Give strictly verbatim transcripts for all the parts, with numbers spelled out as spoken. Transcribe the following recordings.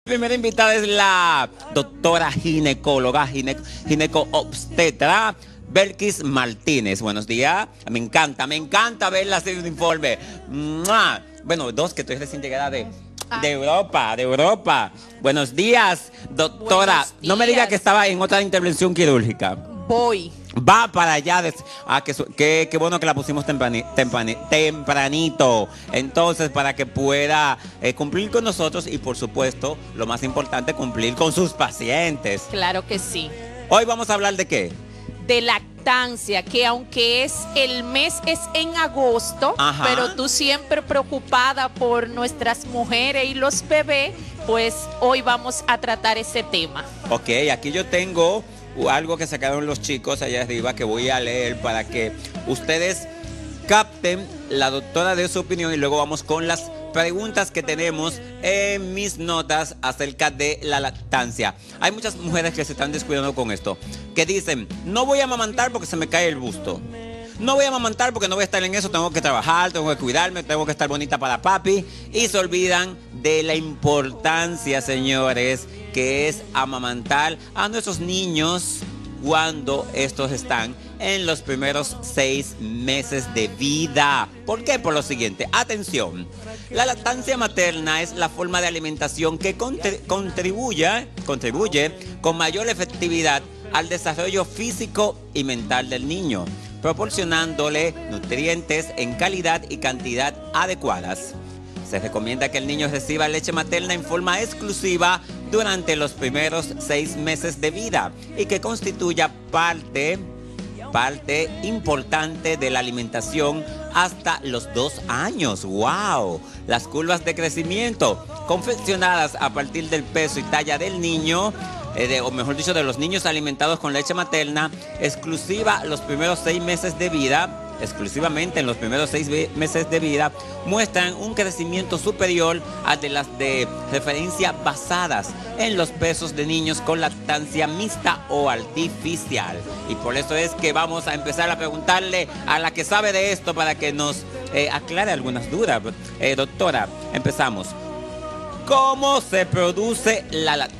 Primera invitada es la doctora ginecóloga, gine, gineco-obstetra, Belkis Martínez. Buenos días. Me encanta, me encanta verla hacer un informe. ¡Mua! Bueno, dos que estoy recién llegada de, de Europa, de Europa. Buenos días, doctora. Buenos días. No me diga que estaba en otra intervención quirúrgica. Voy. Va para allá. De, ah, que, que, que bueno que la pusimos temprani, temprani, tempranito. Entonces, para que pueda eh, cumplir con nosotros y, por supuesto, lo más importante, cumplir con sus pacientes. Claro que sí. Hoy vamos a hablar de qué. De lactancia, que aunque es el mes es en agosto, Ajá. pero tú siempre preocupada por nuestras mujeres y los bebés, pues hoy vamos a tratar ese tema. Ok, aquí yo tengo algo que sacaron los chicos allá arriba que voy a leer para que ustedes capten la doctora de su opinión y luego vamos con las preguntas que tenemos en mis notas acerca de la lactancia. Hay muchas mujeres que se están descuidando con esto, que dicen, no voy a amamantar porque se me cae el busto. No voy a amamantar porque no voy a estar en eso, tengo que trabajar, tengo que cuidarme, tengo que estar bonita para papi. Y se olvidan de la importancia, señores, que es amamantar a nuestros niños cuando estos están en los primeros seis meses de vida. ¿Por qué? Por lo siguiente, atención. La lactancia materna es la forma de alimentación que contri- contribuye, contribuye con mayor efectividad al desarrollo físico y mental del niño, proporcionándole nutrientes en calidad y cantidad adecuadas. Se recomienda que el niño reciba leche materna en forma exclusiva durante los primeros seis meses de vida y que constituya parte, parte importante de la alimentación hasta los dos años. ¡Wow! Las curvas de crecimiento, confeccionadas a partir del peso y talla del niño, Eh, de, o mejor dicho, de los niños alimentados con leche materna, exclusiva los primeros seis meses de vida, exclusivamente en los primeros seis meses de vida, muestran un crecimiento superior a de las de referencia basadas en los pesos de niños con lactancia mixta o artificial. Y por eso es que vamos a empezar a preguntarle a la que sabe de esto para que nos eh, aclare algunas dudas. Eh, doctora, empezamos. ¿Cómo se produce la lactancia?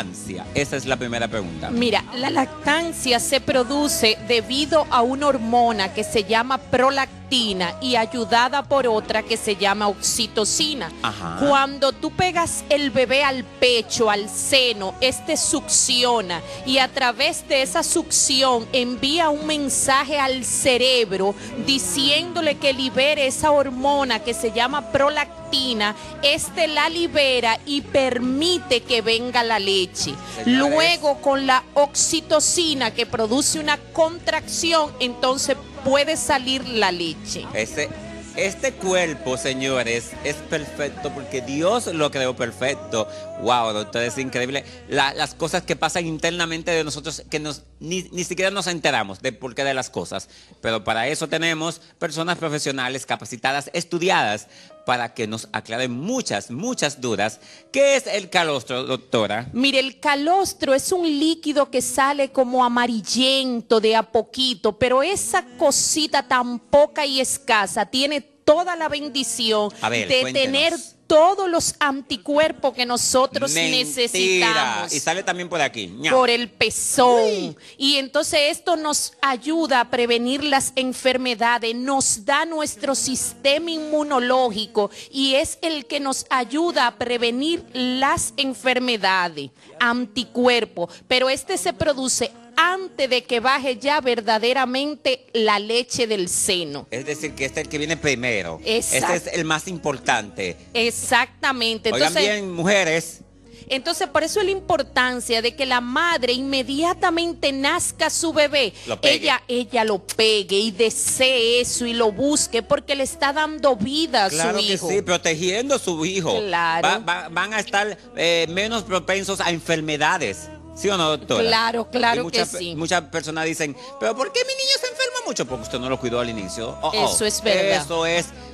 Esa es la primera pregunta. Mira, la lactancia se produce debido a una hormona que se llama prolactina y ayudada por otra que se llama oxitocina. Ajá. Cuando tú pegas el bebé al pecho, al seno, este succiona y a través de esa succión envía un mensaje al cerebro diciéndole que libere esa hormona que se llama prolactina. Este la libera y permite que venga la leche. Señores. Luego, con la oxitocina que produce una contracción, entonces puede salir la leche. Ese, este cuerpo, señores, es perfecto porque Dios lo creó perfecto. Wow, doctor, es increíble. La, las cosas que pasan internamente de nosotros que nos, ni, ni siquiera nos enteramos de por qué de las cosas. Pero para eso tenemos personas profesionales capacitadas, estudiadas, para que nos aclaren muchas, muchas dudas. ¿Qué es el calostro, doctora? Mire, el calostro es un líquido que sale como amarillento de a poquito, pero esa cosita tan poca y escasa tiene toda la bendición a ver, de cuéntenos. tener todos los anticuerpos que nosotros Mentira. necesitamos. Y sale también por aquí. ¡Miau! Por el pezón. Uy. Y entonces esto nos ayuda a prevenir las enfermedades, nos da nuestro sistema inmunológico y es el que nos ayuda a prevenir las enfermedades, anticuerpos. Pero este se produce antes de que baje ya verdaderamente la leche del seno. Es decir, que este es el que viene primero. Exacto. Este es el más importante. Exactamente. Oigan Entonces, bien, mujeres. Entonces, por eso es la importancia de que la madre inmediatamente nazca su bebé, Lo pegue. ella, ella lo pegue y desee eso y lo busque porque le está dando vida a Claro su que hijo. sí, protegiendo a su hijo. Claro. Va- va- van a estar eh, menos propensos a enfermedades. ¿Sí o no, doctora? Claro, claro Y muchas, que sí. Muchas personas dicen, ¿pero por qué mi niño se enferma mucho? Porque usted no lo cuidó al inicio. Oh, oh. Eso es verdad. Eso es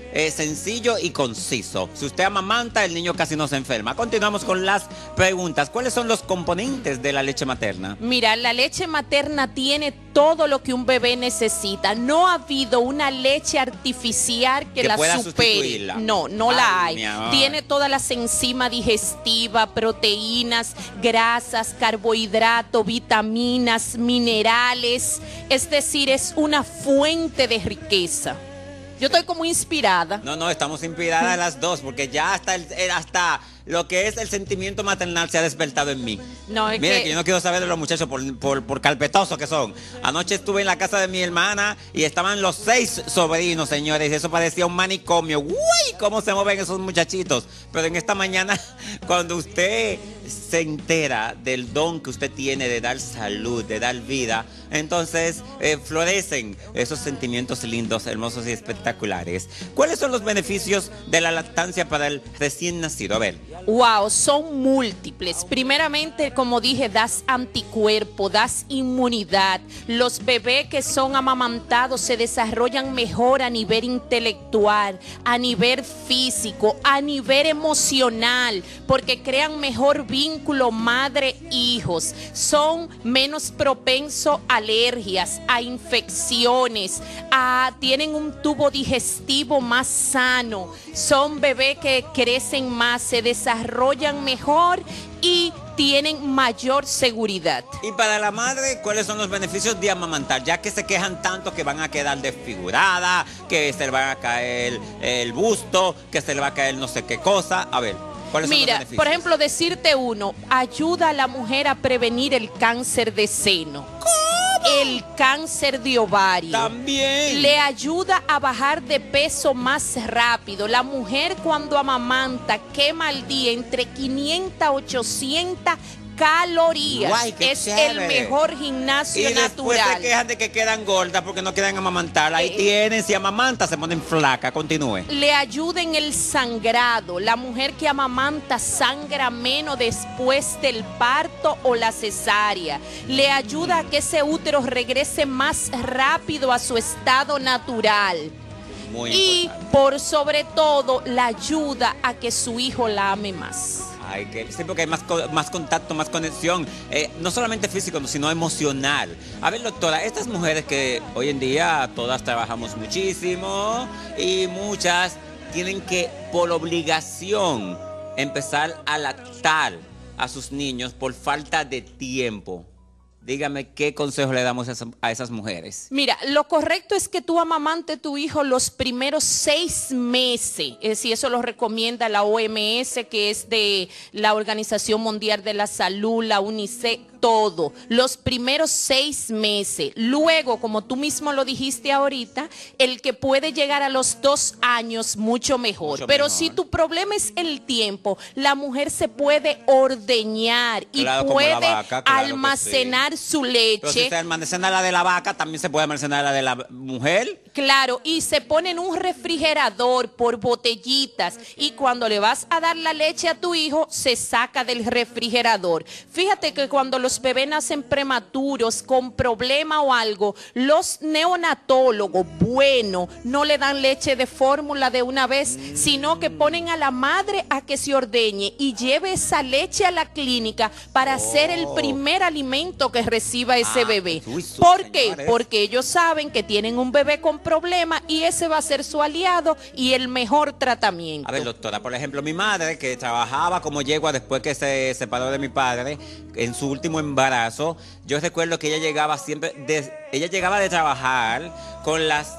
eh, sencillo y conciso. Si usted amamanta, el niño casi no se enferma. Continuamos con las preguntas. ¿Cuáles son los componentes de la leche materna? Mira, la leche materna tiene todo lo que un bebé necesita. No ha habido una leche artificial que, que la pueda supere. sustituirla. No, no Ay, la hay. mi amor. Tiene todas las enzimas digestivas, proteínas, grasas, carbohidratos, vitaminas, minerales. Es decir, es una fuente de riqueza. Yo estoy como inspirada. No, no, estamos inspiradas las dos, porque ya hasta, el, eh, hasta lo que es el sentimiento maternal se ha despertado en mí. No, es Mire, que... que yo no quiero saber de los muchachos por, por, por carpetosos que son. Anoche estuve en la casa de mi hermana y estaban los seis sobrinos, señores, y eso parecía un manicomio. ¡Uy! ¿Cómo se mueven esos muchachitos? Pero en esta mañana, cuando usted se entera del don que usted tiene de dar salud, de dar vida, entonces eh, florecen esos sentimientos lindos, hermosos y espectaculares. ¿Cuáles son los beneficios de la lactancia para el recién nacido? A ver. Wow, son múltiples. Primeramente, como dije, das anticuerpo, das inmunidad. Los bebés que son amamantados se desarrollan mejor a nivel intelectual, a nivel físico, a nivel emocional, porque crean mejor vínculo madre-hijos. Son menos propensos a alergias, a infecciones, a, tienen un tubo digestivo más sano. Son bebés que crecen más, se desarrollan mejor y tienen mayor seguridad. Y para la madre, ¿cuáles son los beneficios de amamantar? Ya que se quejan tanto que van a quedar desfiguradas, que se le va a caer el busto, que se le va a caer no sé qué cosa. A ver, ¿cuáles son los Mira, beneficios? por ejemplo, decirte uno, ayuda a la mujer a prevenir el cáncer de seno. ¿Cómo? El cáncer de ovario. También. Le ayuda a bajar de peso más rápido. La mujer cuando amamanta quema al día entre quinientas a ochocientas calorías. Guay, qué es chévere. el mejor gimnasio y después natural. se quejan de que quedan gordas porque no quieren amamantar. Ahí Eh, tienen, si amamantan se ponen flacas. Continúe. Le ayuda en el sangrado. La mujer que amamanta sangra menos después del parto o la cesárea. Le ayuda a que ese útero regrese más rápido a su estado natural. Muy Y importante. por sobre todo, la ayuda a que su hijo la ame más. Ay, que sí, porque hay más, co- más contacto, más conexión, eh, no solamente físico, sino emocional. A ver, doctora, estas mujeres que hoy en día todas trabajamos muchísimo y muchas tienen que, por obligación, empezar a lactar a sus niños por falta de tiempo. Dígame, ¿qué consejo le damos a esas, a esas mujeres? Mira, lo correcto es que tú amamante a tu hijo los primeros seis meses. Es decir, eso lo recomienda la O M S, que es de la Organización Mundial de la Salud, la UNICEF, todo. Los primeros seis meses. Luego, como tú mismo lo dijiste ahorita, el que puede llegar a los dos años, mucho mejor. Mucho Pero mejor. si tu problema es el tiempo, la mujer se puede ordeñar y Claro, como la puede vaca, claro que sí. almacenar su leche. Pero si se almacena la de la vaca, también se puede almacenar la de la mujer. Claro, y se pone en un refrigerador por botellitas y cuando le vas a dar la leche a tu hijo, se saca del refrigerador. Fíjate que cuando los bebés nacen prematuros con problema o algo, los neonatólogos, bueno, no le dan leche de fórmula de una vez, sino que ponen a la madre a que se ordeñe y lleve esa leche a la clínica para hacer el primer alimento que reciba ese Ah, bebé. uy, sus ¿Por qué? señores. Porque ellos saben que tienen un bebé con problema y ese va a ser su aliado y el mejor tratamiento. A ver, doctora, por ejemplo, mi madre que trabajaba como yegua después que se separó de mi padre en su último embarazo, yo recuerdo que ella llegaba siempre, de, ella llegaba de trabajar con las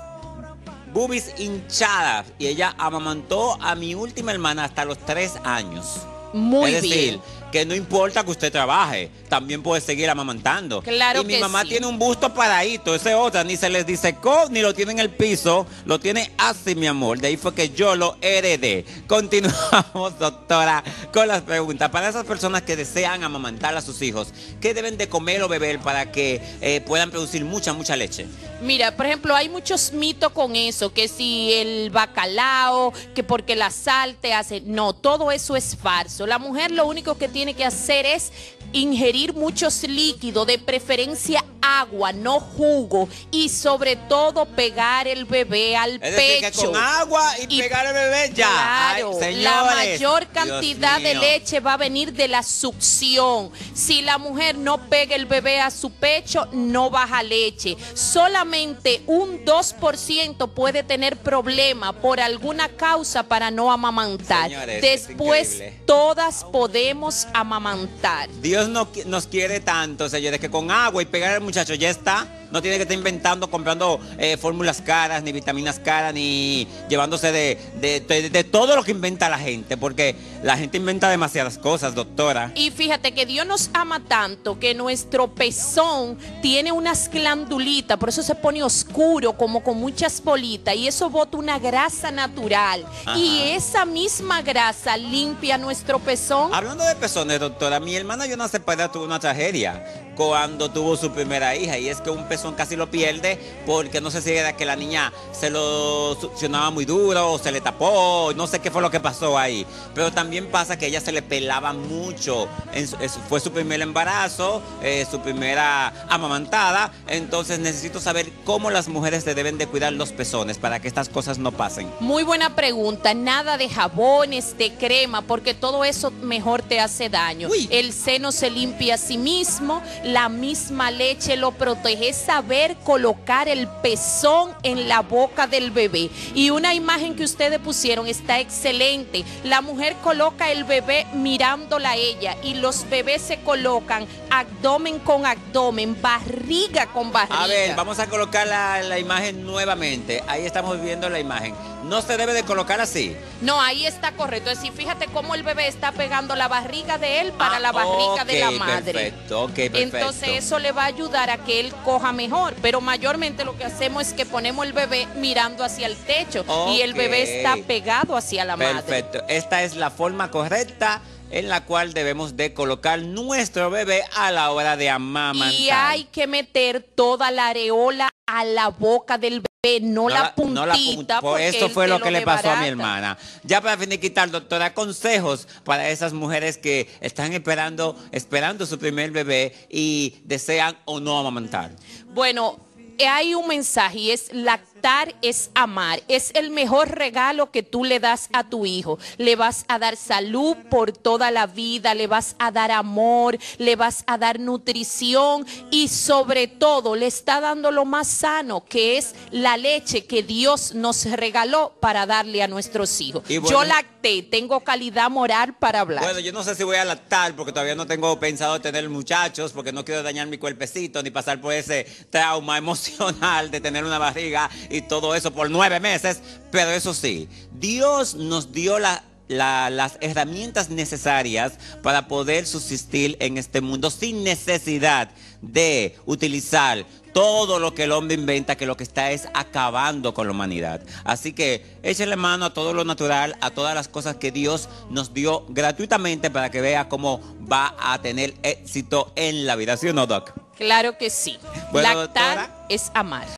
boobies hinchadas y ella amamantó a mi última hermana hasta los tres años. Muy es decir, bien. que no importa que usted trabaje, también puede seguir amamantando. Claro y mi que mamá sí. tiene un busto paradito, ese otra, ni se les disecó, ni lo tiene en el piso, lo tiene así, mi amor. De ahí fue que yo lo heredé. Continuamos, doctora, con las preguntas. Para esas personas que desean amamantar a sus hijos, ¿qué deben de comer o beber para que eh, puedan producir mucha, mucha leche? Mira, por ejemplo, hay muchos mitos con eso, que si el bacalao, que porque la sal te hace... No, todo eso es falso. La mujer lo único que tiene que hacer es ingerir muchos líquidos, de preferencia agua, no jugo, y sobre todo pegar el bebé al Es pecho. decir, que con agua y, y pegar el bebé ya. Claro, Ay, señores, la mayor cantidad de mío. leche va a venir de la succión. Si la mujer no pega el bebé a su pecho, no baja leche. Solamente un dos por ciento puede tener problema por alguna causa para no amamantar. Señores, después todas podemos amamantar. Dios no, nos quiere tanto, señores, que con agua y pegar al muchacho ya está. No tiene que estar inventando, comprando eh, fórmulas caras, ni vitaminas caras, ni llevándose de, de, de, de todo lo que inventa la gente, porque la gente inventa demasiadas cosas, doctora. Y fíjate que Dios nos ama tanto que nuestro pezón tiene unas glandulitas, por eso se pone oscuro, como con muchas bolitas, y eso bota una grasa natural. Ajá. Y esa misma grasa limpia nuestro pezón. Hablando de pezones, doctora, mi hermana Jonas Cepeda tuvo una tragedia cuando tuvo su primera hija, y es que un pezón casi lo pierde porque no sé si era que la niña se lo succionaba muy duro o se le tapó, no sé qué fue lo que pasó ahí, pero también pasa que a ella se le pelaba mucho. En su, fue su primer embarazo, eh, su primera amamantada, entonces necesito saber cómo las mujeres se deben de cuidar los pezones para que estas cosas no pasen. Muy buena pregunta, nada de jabones, de crema, porque todo eso mejor te hace daño. Uy. El seno se limpia a sí mismo, la misma leche lo protege, es saber colocar el pezón en la boca del bebé. Y una imagen que ustedes pusieron está excelente. La mujer coloca el bebé mirándola a ella y los bebés se colocan abdomen con abdomen, barriga con barriga. A ver, vamos a colocar la, la imagen nuevamente. Ahí estamos viendo la imagen. No se debe de colocar así. No, ahí está correcto. Es decir, fíjate cómo el bebé está pegando la barriga de él para ah, la barriga okay, de la madre. Perfecto, ok, perfecto. Entonces eso le va a ayudar a que él coja mejor. Pero mayormente lo que hacemos es que ponemos el bebé mirando hacia el techo okay. y el bebé está pegado hacia la perfecto. madre. Perfecto. Esta es la forma correcta en la cual debemos de colocar nuestro bebé a la hora de amamantar. Y hay que meter toda la areola a la boca del bebé, no, no la puntita. No la puntita por eso fue lo que le pasó a mi hermana. Ya para finiquitar, doctora, consejos para esas mujeres que están esperando, esperando su primer bebé y desean o no amamantar. Bueno, hay un mensaje y es: lactar es amar. Es el mejor regalo que tú le das a tu hijo. Le vas a dar salud por toda la vida, le vas a dar amor, le vas a dar nutrición y sobre todo le está dando lo más sano, que es la leche que Dios nos regaló para darle a nuestros hijos. Bueno, yo lacté, tengo calidad moral para hablar. Bueno, yo no sé si voy a lactar porque todavía no tengo pensado tener muchachos, porque no quiero dañar mi cuerpecito ni pasar por ese trauma emocional de tener una barriga y todo eso por nueve meses, pero eso sí, Dios nos dio la, la, las herramientas necesarias para poder subsistir en este mundo sin necesidad de utilizar todo lo que el hombre inventa, que lo que está es acabando con la humanidad. Así que échale mano a todo lo natural, a todas las cosas que Dios nos dio gratuitamente para que vea cómo va a tener éxito en la vida. ¿Sí o no, Doc? Claro que sí. Bueno, lactar doctora, es amar.